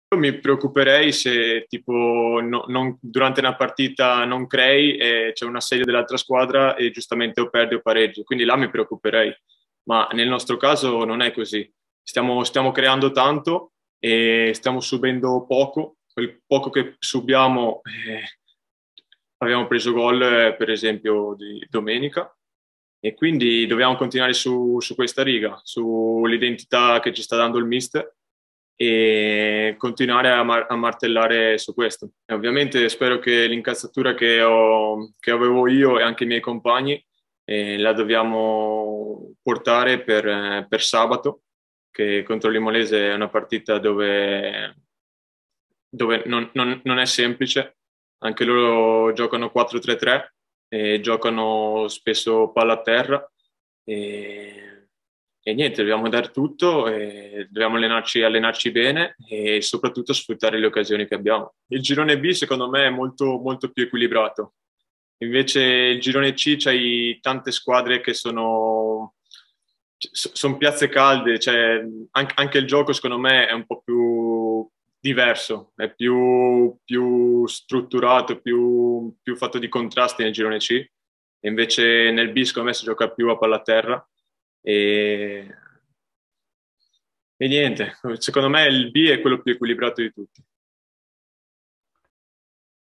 Io mi preoccuperei se tipo durante una partita non crei e c'è un assedio dell'altra squadra e giustamente o perdi o pareggi, quindi là mi preoccuperei, ma nel nostro caso non è così. Stiamo creando tanto e stiamo subendo poco, quel poco che subiamo abbiamo preso gol per esempio di domenica e quindi dobbiamo continuare su questa riga, sull'identità che ci sta dando il mister e continuare a martellare su questo. E ovviamente spero che l'incazzatura che avevo io e anche i miei compagni la dobbiamo portare per sabato, che contro l'Imolese è una partita dove non è semplice. Anche loro giocano 4-3-3 e giocano spesso palla a terra e, e niente, dobbiamo dare tutto, e dobbiamo allenarci bene e soprattutto sfruttare le occasioni che abbiamo. Il girone B secondo me è molto, molto più equilibrato. Invece il girone C c'hai tante squadre che sono piazze calde, cioè anche il gioco secondo me è un po' più diverso, è più strutturato, più fatto di contrasti nel girone C, e invece nel B secondo me si gioca più a palla a terra e, e niente, secondo me il B è quello più equilibrato di tutti.